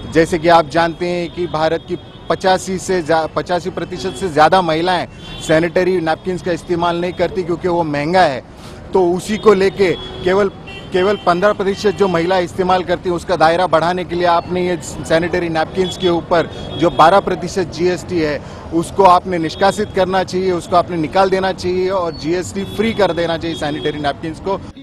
जैसे कि आप जानते हैं कि भारत की 85% से ज़्यादा महिलाएं सैनिटरी नैपकिन्स का इस्तेमाल नहीं करती क्योंकि वो महंगा है। तो उसी को लेके केवल 15% जो महिला इस्तेमाल करती हैं उसका दायरा बढ़ाने के लिए आपने ये सैनिटरी नैपकिन्स के ऊपर जो 12% GST है उसको आपने निष्कासित करना चाहिए, उसको आपने निकाल देना चाहिए और GST फ्री कर देना चाहिए सैनिटरी नैपकिन्स को।